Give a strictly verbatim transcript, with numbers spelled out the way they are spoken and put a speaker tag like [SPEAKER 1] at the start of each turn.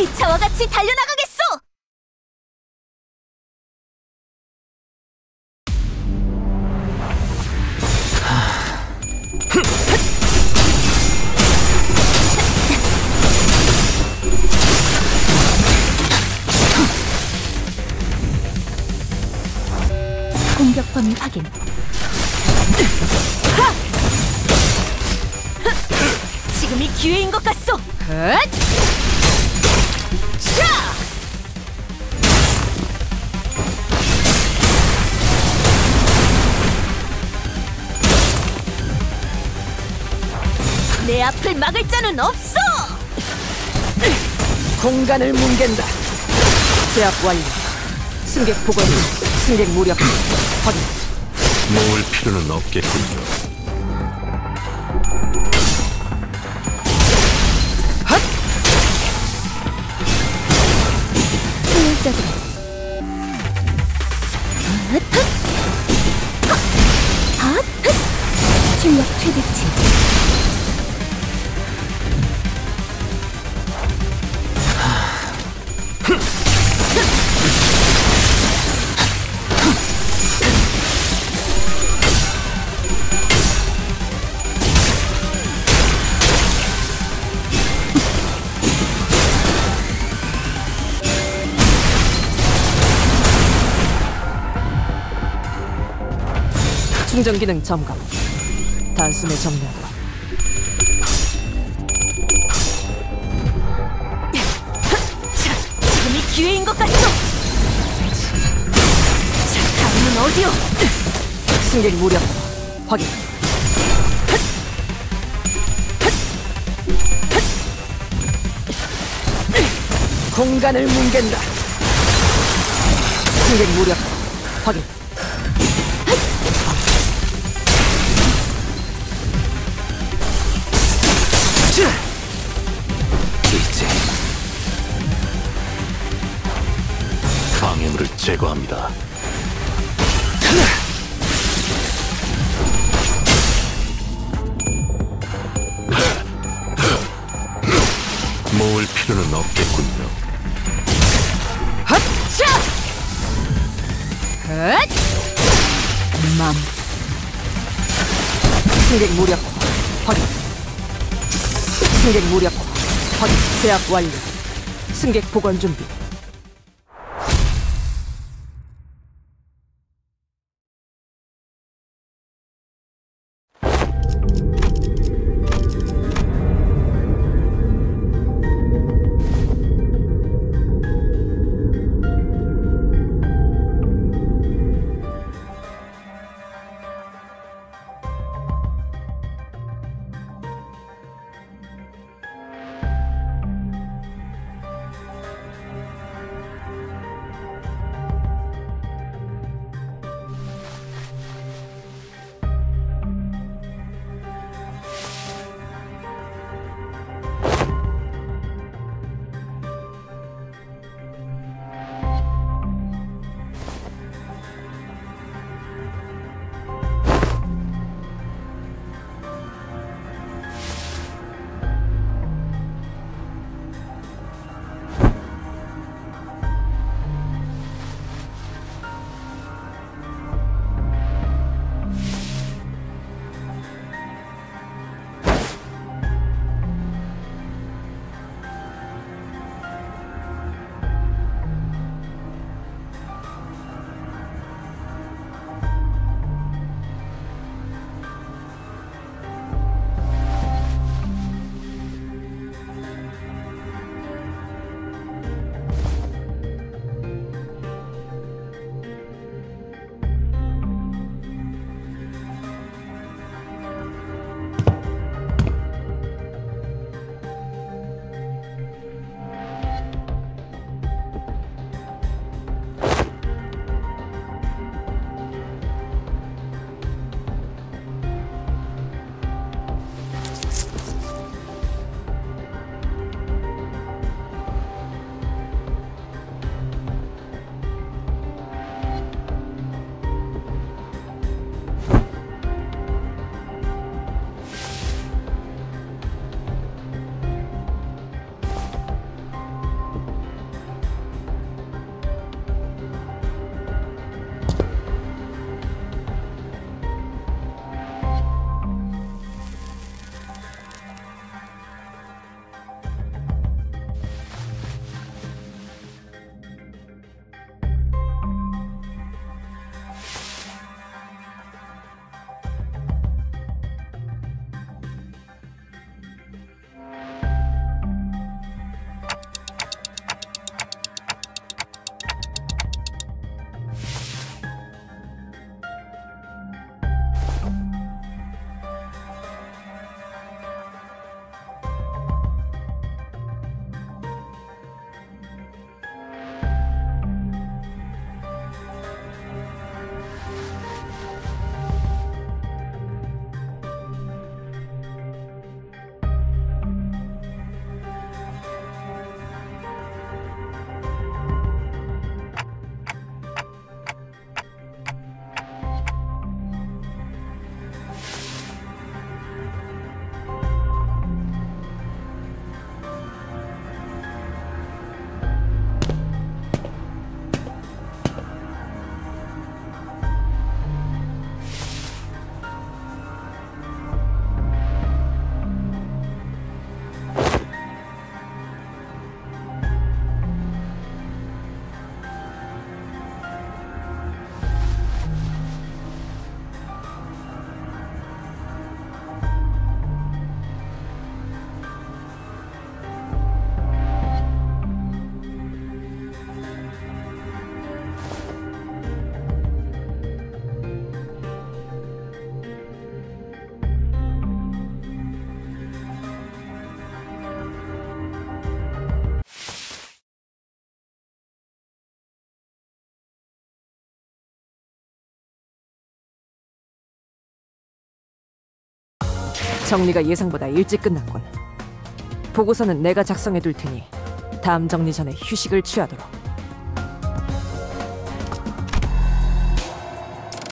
[SPEAKER 1] 기차와 같이 달려나가겠소! 공격 범위 확인. 지금이 기회인 것 같소. 자! 내 앞을 막을 자는 없어.
[SPEAKER 2] 공간을 뭉갠다. 제압 완료. 승객 복원, 승객 무력 확인.
[SPEAKER 3] 모을 필요는 없겠군요.
[SPEAKER 2] 핫!
[SPEAKER 1] 효율적으로. 핫! 핫! 출력 최대치.
[SPEAKER 2] 충전 기능 점검. 단숨에 정리하라.
[SPEAKER 1] 자, 지금이 기회인 것 같소. 자, 다음은 어디요?
[SPEAKER 2] 승객 무력 확인. 공간을 뭉갠다. 승객 무력 확인.
[SPEAKER 3] 이제 방해물을 제거합니다. 모을 필요는 없겠군요.
[SPEAKER 2] 핫차! 핫! 맘. 승객 무력 확인. 승객 무력 확인. 제압 완료. 승객 복원 준비. 정리가 예상보다 일찍 끝났군. 보고서는 내가 작성해 둘 테니 다음 정리 전에 휴식을 취하도록.